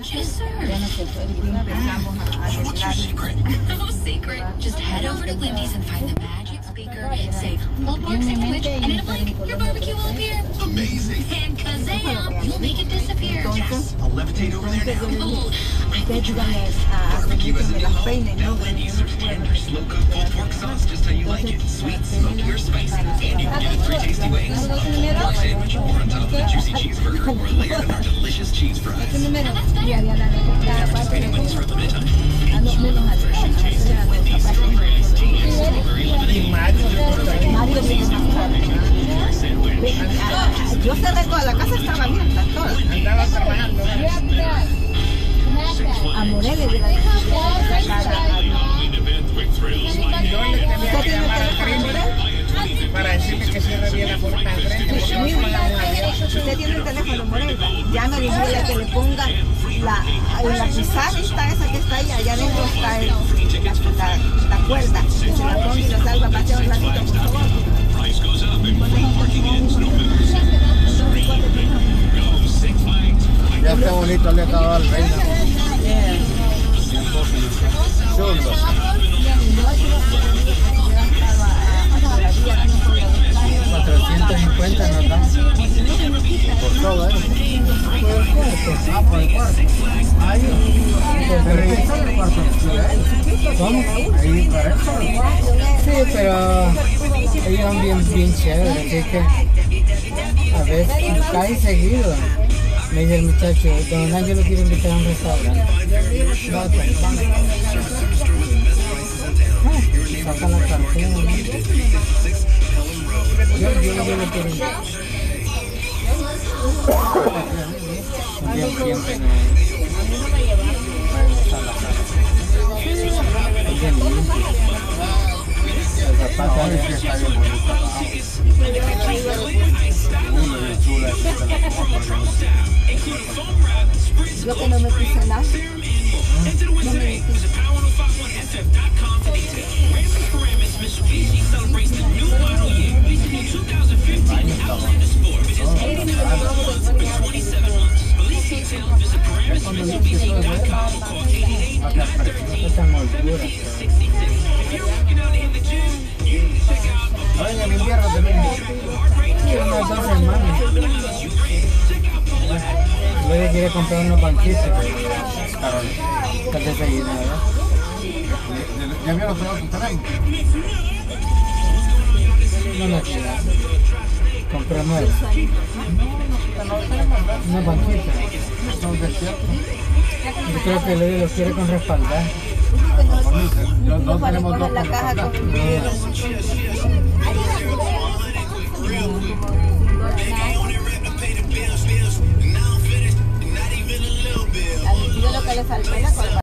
Yes, sir. What's your secret? No secret. Just head over to Wendy's and find the magic speaker, say pulled pork sandwich, and in a blink, your barbecue will appear. Amazing. And kazam, you'll make it disappear. Yes, I'll levitate over there now. Cool. I think Barbecue as it is. Now Wendy's serves tender, slow-cooked pulled pork sauce just how you like it. Sweet, smoky, or spicy. And you can get 3 tasty ways. A pulled pork sandwich, or on top of a juicy cheeseburger, or layered in our delicious cheese fries. Anyone for a limited time. Refreshing taste of Wendy's strawberry iced tea and strawberry lemonade. Yo cerré toda la casa, estaba abierta toda. Andaba trabajando. A Morelia de la ¿Y dónde tenía que llamar al primo para decirle que cierre bien la puerta de frente? Porque no se la Usted tiene el teléfono Morelia, llame y dile que le ponga la pizarra esa que está ahí, allá adentro está la cuerda, que se la ponga y lo salga a pasear un ratito, por favor. Ya está bonito, le acabó al reino. Chulo. $450 nos dan por todo eso. Por el cuarto. Ahí. ¿Cómo? Ahí para eso. Sí, pero ellos son bien chéveres, así que a veces cae seguido. Me dice el muchacho, don Ángel lo quiere invitar a un restaurante. Saca la cartera, ¿no? Yo le quiero invitar. Siempre no. El zapato es que está bien bonito. Yo que no me puse nada. No me metí. En el invierno también. Unas 2 semanas. Luego quiere comprar unos banquitos para desayunar, ¿verdad? ¿Ya vieron todo tu trabajo? No quiero. Compré nuevos. Unos banquitos. Son desiertos. Yo creo que Luis los quiere con respaldar. No tenemos dos la caja con lo que le faltó la